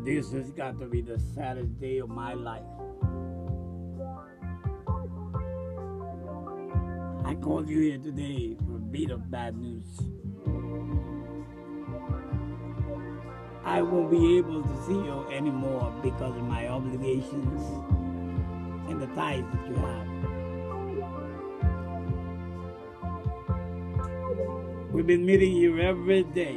This has got to be the saddest day of my life. I called you here today for a bit of bad news. I won't be able to see you anymore because of my obligations and the ties that you have. We've been meeting here every day.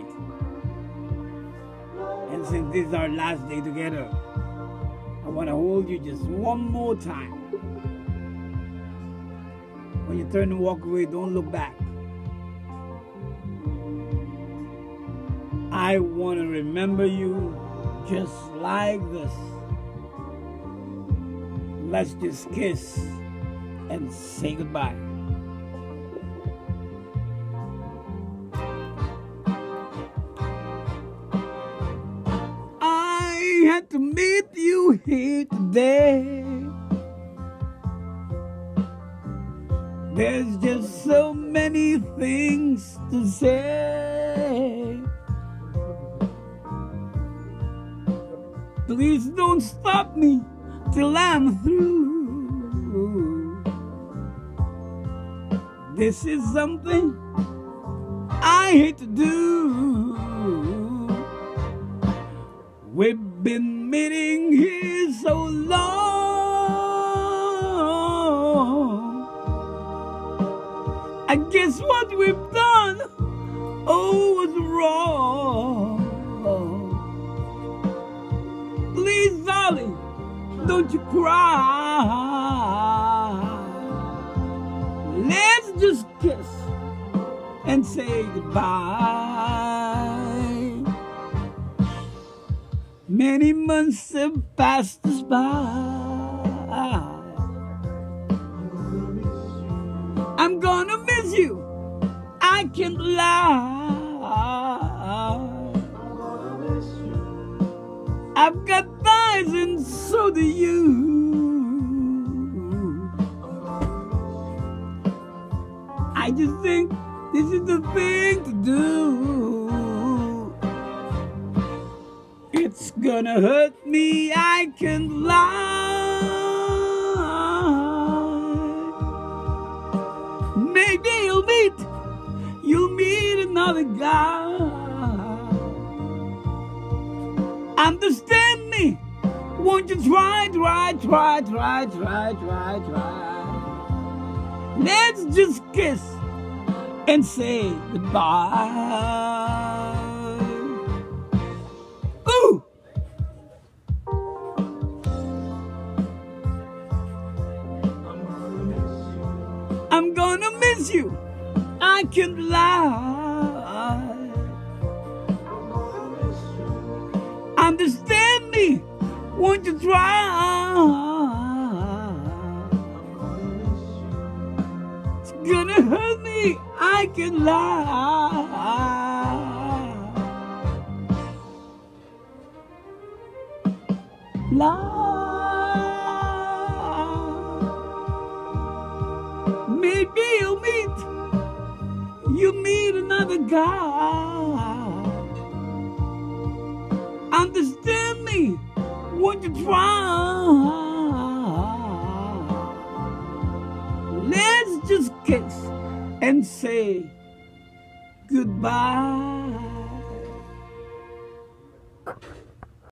And since this is our last day together, I want to hold you just one more time. When you turn and walk away, don't look back. I want to remember you just like this. Let's just kiss and say goodbye. I had to meet you here today. There's just so many things to say. Please don't stop me till I'm through. This is something I hate to do. We've been meeting here so long. I guess what we've done, was wrong. Please, darling, don't you cry. Let's just kiss and say goodbye. Many months have passed us by. I'm gonna miss you, I can't lie. I've got thighs and so do you. I just think this is the thing to do. It's gonna hurt me, I can't lie. Maybe you'll meet another guy. Understand me, won't you try. Let's just kiss and say goodbye. Ooh! I'm gonna miss you, I can't lie. Understand me, won't you try? It's gonna hurt me, I can lie. Maybe you'll meet another guy. Understand me, won't you try? Let's just kiss and say goodbye.